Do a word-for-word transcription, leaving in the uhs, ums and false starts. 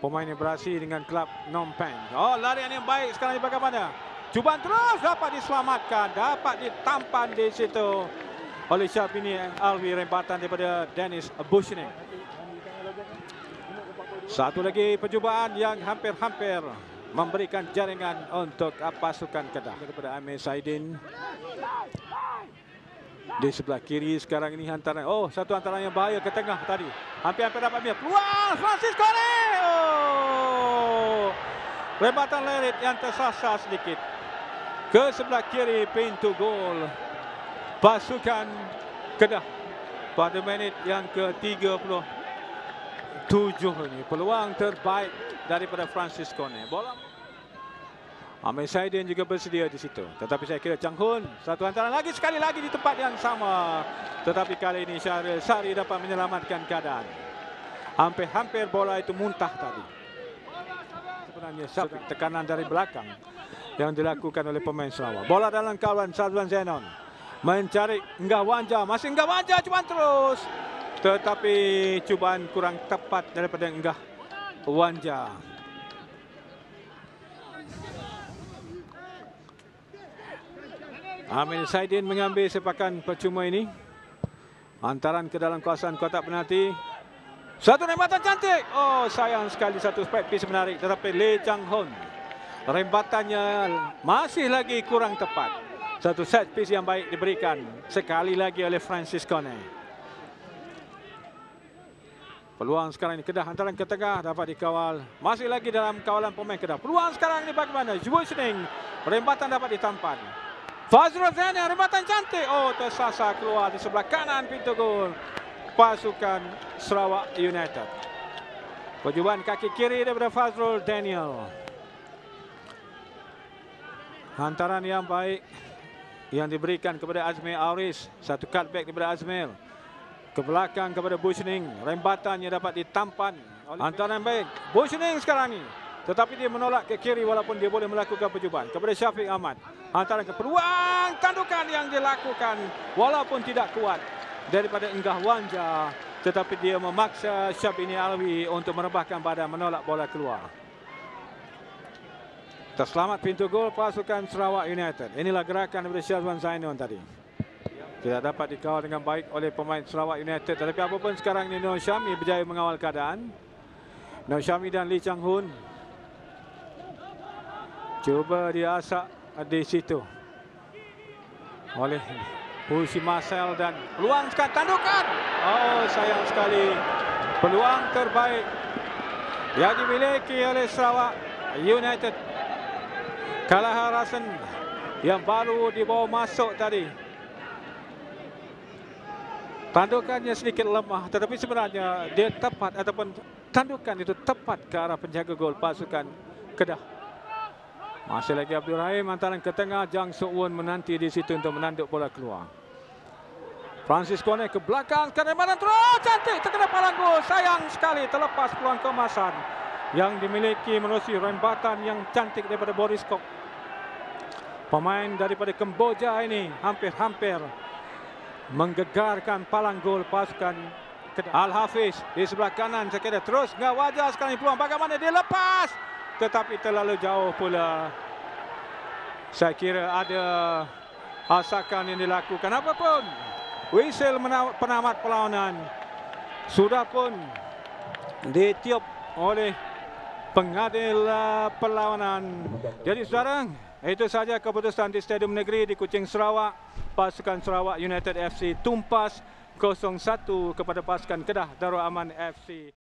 Pemain yang beraksi dengan klub Phnom Penh. Oh, larian yang baik sekarang ini bagaimana? Cubaan terus dapat diselamatkan, dapat ditampan di situ oleh Syafini Alwi, rembatan daripada Dennis Bushning. Satu lagi percubaan yang hampir-hampir memberikan jaringan untuk pasukan Kedah kepada Amir Saidin. Di sebelah kiri sekarang ini hantaran. Oh, satu hantaran yang bahaya ke tengah tadi. Hampir-hampir dapat dia. Peluang Francis Kone. Oh. Rembatan Lerit yang tersasar sedikit. Ke sebelah kiri pintu gol pasukan Kedah pada minit yang ke tiga puluh tujuh ini. Peluang terbaik daripada Francis Kone. Bola Amir Saidin juga bersedia di situ. Tetapi saya kira Chang Hun satu hantaran lagi sekali lagi di tempat yang sama. Tetapi kali ini Syahril Sari dapat menyelamatkan keadaan. Hampir-hampir bola itu muntah tadi. Sebenarnya Syafiq tekanan dari belakang yang dilakukan oleh pemain Sarawak. Bola dalam kawan Sazwan Zenon. Mencari Enggah Wanja. Masih Enggah Wanja cubaan terus. Tetapi cubaan kurang tepat daripada Enggah Wanja. Amir Saidin mengambil sepakan percuma ini. Hantaran ke dalam kawasan kotak penalti. Satu rembatan cantik. Oh, sayang sekali satu set piece menarik. Tetapi Lee Chang Hun, rembatannya masih lagi kurang tepat. Satu set piece yang baik diberikan sekali lagi oleh Francis Kone. Peluang sekarang ini Kedah, hantaran ke tengah dapat dikawal. Masih lagi dalam kawalan pemain Kedah. Peluang sekarang ini bagaimana? Bushning, rembatan dapat ditampan. Fazrul Zania, rembatan cantik. Oh, tersasar keluar di sebelah kanan pintu gol pasukan Sarawak United. Percubaan kaki kiri daripada Fazrul Daniel. Hantaran yang baik yang diberikan kepada Azmir Auris. Satu cutback daripada Azmir. Ke belakang kepada Bushning. Rembatannya dapat ditampan. Hantaran yang baik. Bushning sekarang ni. Tetapi dia menolak ke kiri walaupun dia boleh melakukan percubaan. Kepada Syafiq Ahmad. Hantaran ke peluang tandukan yang dilakukan walaupun tidak kuat daripada Enggah Wanja. Tetapi dia memaksa Syafini Alwi untuk merebahkan badan, menolak bola keluar. Terselamat pintu gol pasukan Sarawak United. Inilah gerakan daripada Syazwan Zainon tadi. Tidak dapat dikawal dengan baik oleh pemain Sarawak United. Tetapi apapun sekarang ini Nur Syami berjaya mengawal keadaan. Nur Syami dan Lee Chang Hun cuba diasak di situ oleh Husi Marcel dan peluang sekarang tandukan. Oh, sayang sekali. Peluang terbaik yang dimiliki oleh Sarawak United. Kalah Rasen yang baru dibawa masuk tadi. Tandukannya sedikit lemah, tetapi sebenarnya dia tepat ataupun tandukan itu tepat ke arah penjaga gol pasukan Kedah. Masih lagi Abdul Rahim, hantaran ke tengah. Jang Sok Won menanti di situ untuk menanduk bola keluar. Francis Kone ke belakang, ke rembatan terus cantik, terkena palang gol. Sayang sekali terlepas peluang keemasan yang dimiliki menerusi rembatan yang cantik daripada Boris Kok. Pemain daripada Kemboja ini hampir-hampir menggegarkan palang gol pasukan Kedah. Al-Hafiz di sebelah kanan, saya kira terus Enggah Wanja sekarang peluang. Bagaimana dia lepas, tetapi terlalu jauh pula. Saya kira ada asakan yang dilakukan. Apapun, whistle penamat perlawanan sudah pun ditiup oleh pengadil perlawanan. Jadi saudara, itu saja keputusan di Stadium Negeri di Kuching, Sarawak. Pasukan Sarawak United F C tumpas kosong satu kepada pasukan Kedah Darul Aman F C.